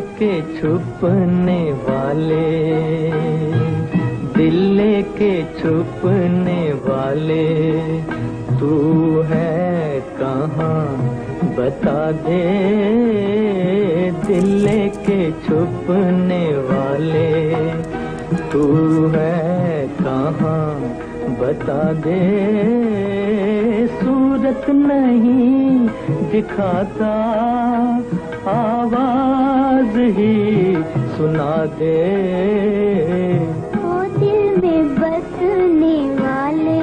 के छुपने वाले, दिल के छुपने वाले, तू है कहाँ बता दे, दिल के छुपने वाले, तू है कहाँ बता दे, सूरत नहीं दिखाता, आवाज ही सुना दे, ओ दिल में बसने वाले,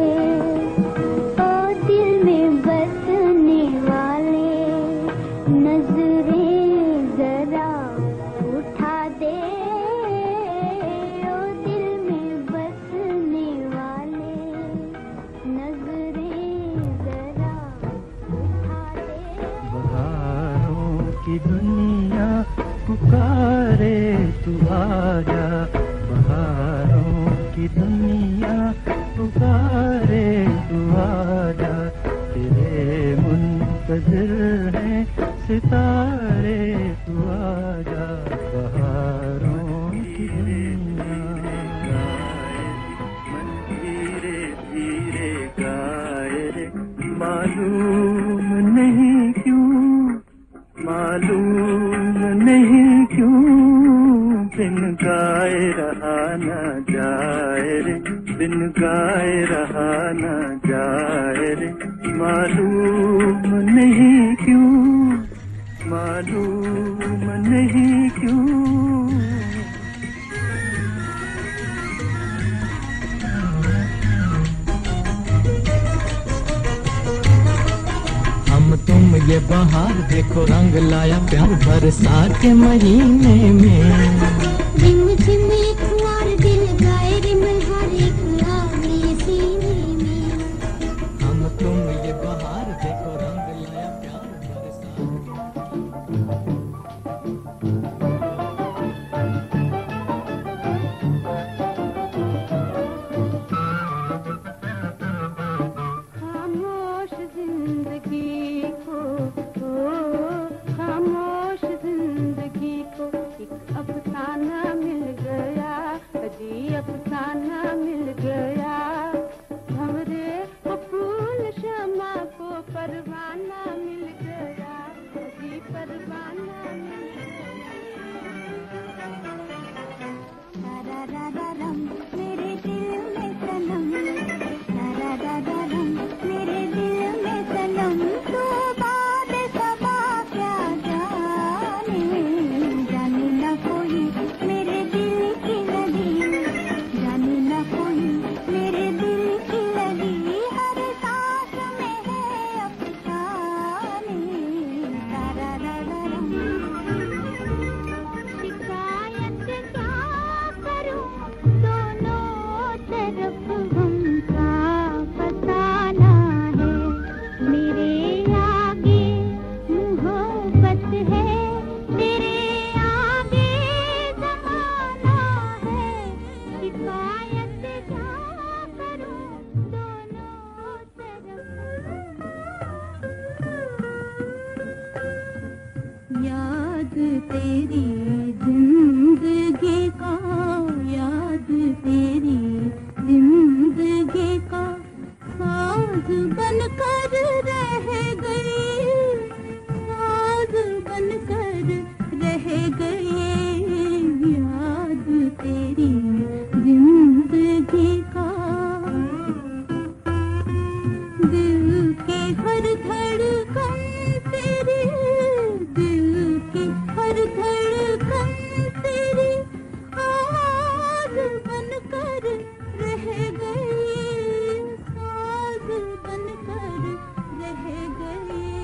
ओ दिल में बसने वाले, नजरें जरा उठा दे, ओ दिल में बसने वाले, नजरें जरा उठा दे। बहारों की दुनिया पुकारे तू आजा, बहारों की दुनिया पुकारे तू आजा, तेरे मुंतज़िर हैं सितारे तू आजा, बहारों की दुनिया। मन धीरे धीरे गाए रे, मालूम नहीं क्यों, मालूम नहीं क्यों, बिन गाए रहा न जाए रे, बिन गाए रहा न जाए रे, मालूम नहीं क्यों, मालूम नहीं क्यों। हम तुम ये बहार देखो रंग लाया प्यार बरसात के महीने में, रिम झिम एक फुहार दिल गाए रे मल्हार एक आगे सीने में, हम तुम ये बहार देखो रंग लाया प्यार बरसात। खामोश जिंदगी को, खामोश जिंदगी को एक अफसाना मिल गया, अजी अफसाना मिल गया, भंवरे को फूल शमा को परवाना मिल गया, अजी परवाना मिल गया। रा रा रम मेरे दिल में सनम, रा रा रम मेरे दिल में सनम, तू बात समा क्या जाने, जाने न कोई मेरे दिल की लगी, जाने न कोई मेरे दिल की लगी, हर सांस में है अफसाने, रा रा रम। शिकायत क्या करूं, दोनों तरफ हमका फसाना है, मेरे आगे मोहब्बत है, तेरे आगे ज़माना है, शिकायत क्या करूं, दोनों तरफ। याद तेरी जिंदगी का, याद तेरी जिंदगी का साज बनकर रह गई, साज बनकर रह गई, याद तेरी जिंदगी का, दिल के हर धड़कन तेरी, दिल की हर धड़कन तेरी आवाज बनकर रह गई, साज बनकर रह गई।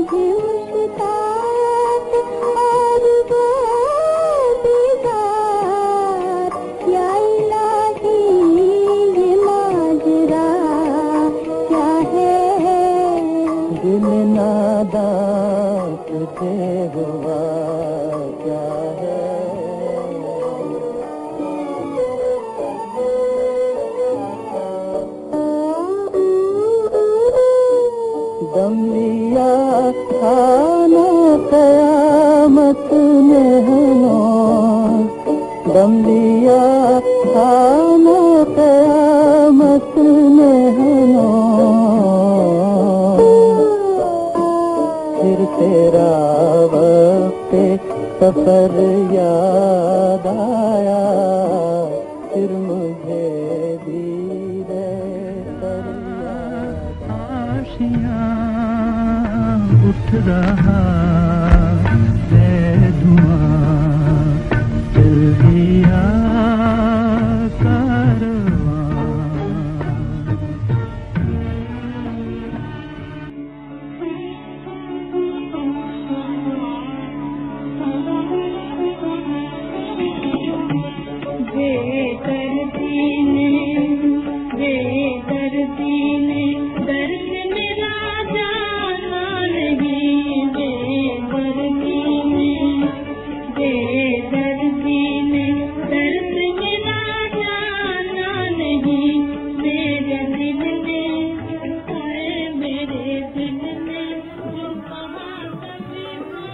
मुझे मुश्ताक और वो दीदार, या इलाही ये माजरा क्या है। दिल नादा तुझे हुआ क्या है। दम लिया खाना कयामत ने हमार, दम लिया खाना कयामत ने हमार। फिर तेरा वक्त सफर याद आया, फिर मुझे भी सर याद। आशियाँ उठ रहा है धुआं, चल दिया कारवां। बेदर्दी ने दर्द मेरा जाना नहीं, बेदर्दी ने दर्द मेरा जाना नहीं। मेरे दिल ने आए, मेरे दिल ने जो कहा कभी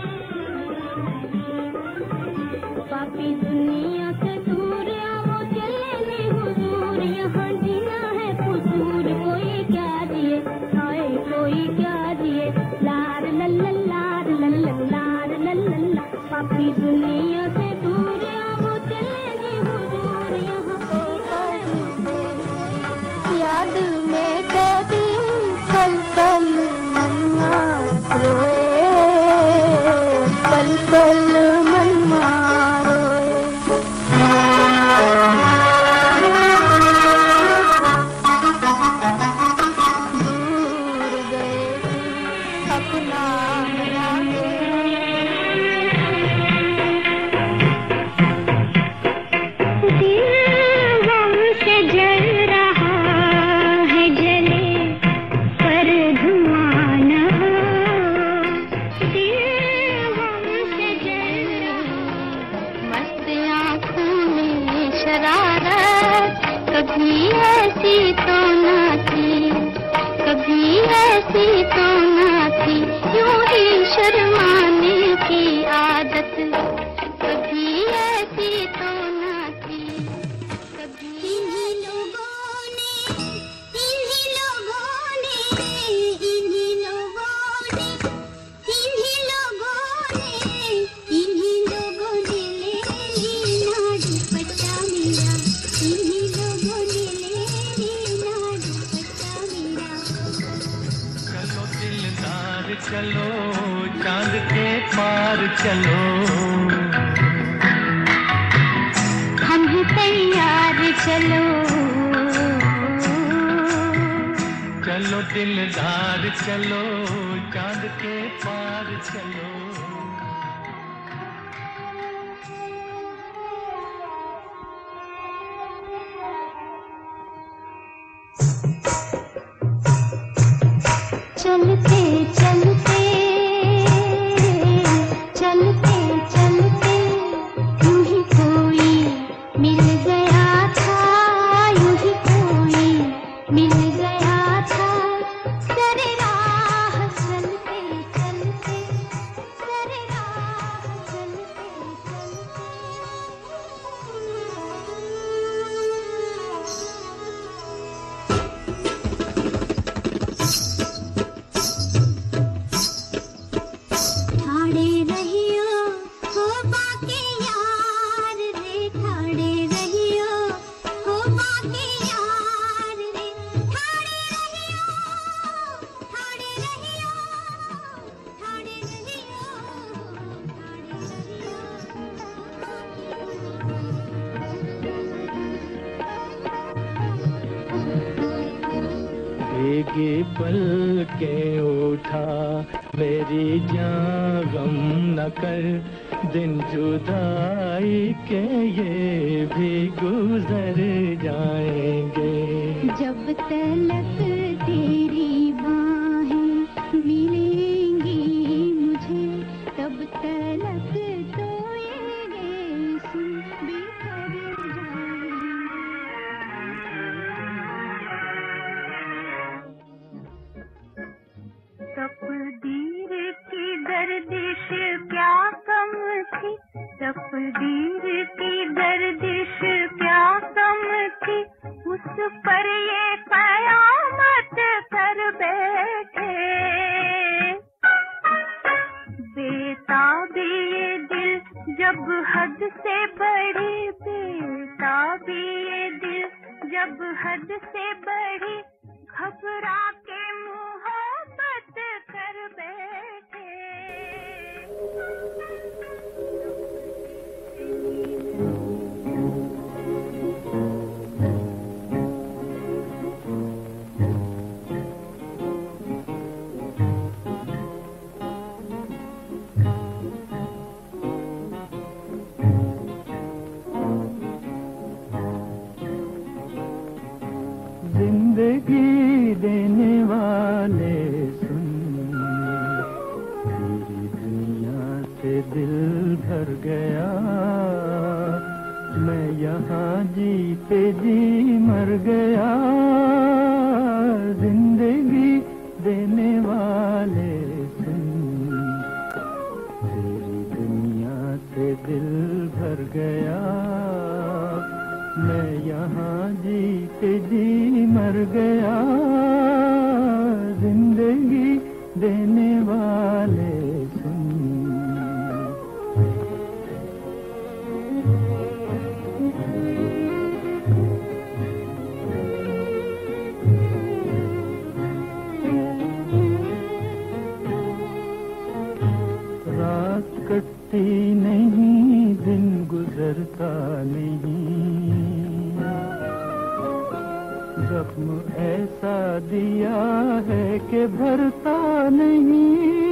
पापी दुनिया से दूर आओ, चले हुजूर यहाँ जीना है फुजूर। कोई क्या दिए आए, कोई क्या दिए, लार लल्ला लार लल्ला लार लल्ला। पापी दुनिया से दूर आओ, चले हुजूर यहाँ जीना है फुजूर। याद में कभी पल पल मन्ना रोए, पल पल मन्ना रोए। दूर गए अपना दिल गम से जल रहा है, जले पर धुआं न हो। दिल गम से जल रहा, मस्त आँखों में शरारत, कभी ऐसी तो न थी, कभी ऐसी तो न थी। यूं ही शर्माने की आदत, कभी ऐसी तो न थी, कभी। इन्हीं लोगों ने, इन्हीं लोगों ने, इन्हीं लोगों ने, इन्हीं लोगों ने, इन्हीं लोगों ने ले लीना दुपट्टा मेरा, इन्हीं लोगों ने ले लीना दुपट्टा मेरा। चलो दिलदार चलो, चांद के पार चलो, हम ही तैयार चलो। चलो दिलदार चलो, चांद के पार चलो। चलते चलते चलते चलते यूं ही कोई मिल गया था, यूं ही कोई मिल गया था। सरे राह चलते चलते, सरे राह चलते चलते। भीगी पलकें उठा मेरी जान गम न कर दिन जुदाई के ये भी गुजर जाएंगे जब तलक तेरी बाहें मिलेंगी मुझे तब तलक तो ये रेशम बिखर जाएंगे तकदीर की गर्दिश क्या कम थी तकदीर की गर्दिश क्या कम थी उस पर ये कयामत कर बैठे बेताबी ये दिल जब हद से बढ़ी बेताबी ये दिल जब हद से बढ़ी घबरा के मोहब्बत कर बैठे जिंदगी देने वाले सुन तेरी दुनिया से दिल भर गया मैं यहाँ जीते जी मर गया जिंदगी देने वाले सुन तेरी दुनिया से दिल भर गया मैं यहाँ जीते जी मर गया जिंदगी देने वाले सुन रात कटती नहीं दिन गुजरता नहीं जख्म ऐसा दिया है कि भरता नहीं